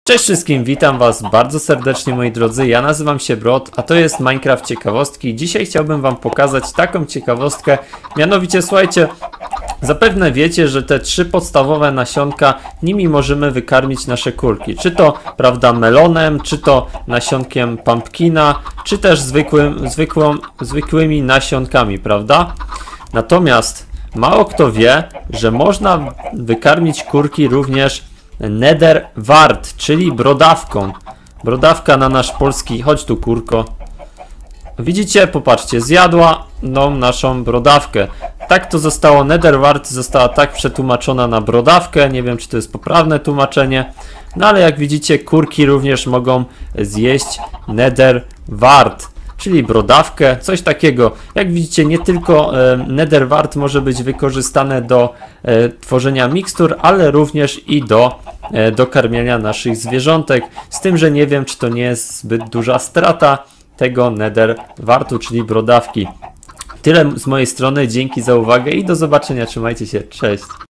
Cześć wszystkim, witam was bardzo serdecznie moi drodzy, ja nazywam się Brod, a to jest Minecraft Ciekawostki. Dzisiaj chciałbym wam pokazać taką ciekawostkę, mianowicie słuchajcie, zapewne wiecie, że te trzy podstawowe nasionka, nimi możemy wykarmić nasze kurki. Czy to, prawda, melonem, czy to nasionkiem pumpkina, czy też zwykłymi nasionkami, prawda? Natomiast mało kto wie, że można wykarmić kurki również nether wart, czyli brodawką. Brodawka na nasz polski, chodź tu kurko. Widzicie, popatrzcie, zjadła naszą brodawkę. Tak to zostało, nether wart została tak przetłumaczona na brodawkę. Nie wiem, czy to jest poprawne tłumaczenie. No ale jak widzicie, kurki również mogą zjeść nether wart, czyli brodawkę, coś takiego. Jak widzicie, nie tylko nether wart może być wykorzystane do tworzenia mikstur, ale również i do karmienia naszych zwierzątek. Z tym, że nie wiem, czy to nie jest zbyt duża strata tego nether wartu, czyli brodawki. Tyle z mojej strony, dzięki za uwagę i do zobaczenia, trzymajcie się, cześć!